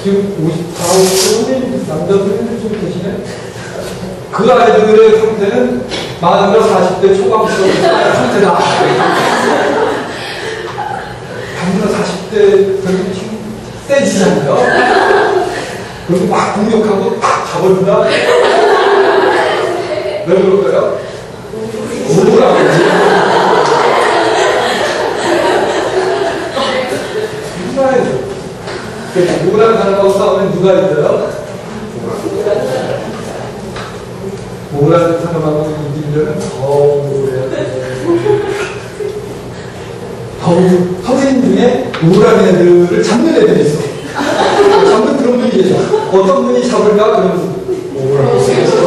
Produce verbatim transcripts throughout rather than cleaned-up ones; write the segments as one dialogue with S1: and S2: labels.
S1: 지금 오십사, 오십 남자분이 좀 계시네. 그 아이들의 상태는 만으로 사십 대 초반부터 상태다. 만으로 사십 대 되면 지금 세지잖아요. 그리고 막 공격하고 딱 잡아준다. 왜 그럴까요? 우울하고. 누가요? 우울한 사람하고 싸우면 누가 있어요? 우울한 사람하고 이기려면 더 우울해야 돼. 더 선생님 중에 우울한 애들을 잡는 애들이 있어. 잡는 그런 분이 계셔. 어떤 분이 잡을까? 그러면 우울하고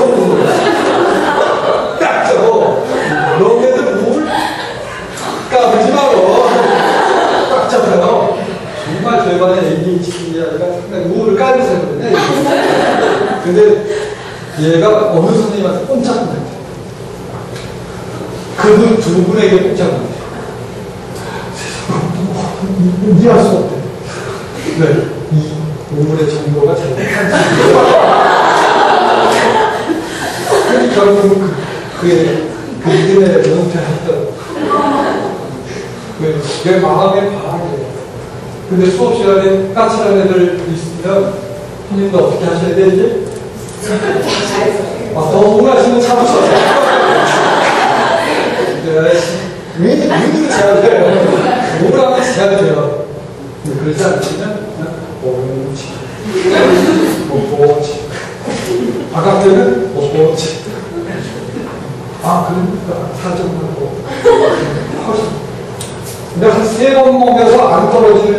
S1: 딱 잡어. 그런 애들 우울 까불지 말고 딱 잡아요. 정말 절반의 에이디에이치디 아이가 상당히 우울을 깔고 살거든요. 근데 얘가 어느 선생님한테 꼼짝을 못해. 그분 두 분에게 꼼짝을 못해. 이해할 수 없대. 네. 이 우울의 정보가 잘못한 그러니까 결국은 그, 그의, 그 이름에 은퇴했더라고. 그게 마음의 바람이에요. 근데 수업 시간에 까칠한 애들 있으면 선생님도 어떻게 하셔야 되지? 아, 더 우울하시면 참으셔. 왜, 눈으로 제한돼요? 우울하면 제한돼요. 그러지 않으시면, 오지. 오지. 아까 때는 오지. 아, 그러니까 사정하고. 근데 한 세 번 먹여서 안 떨어지는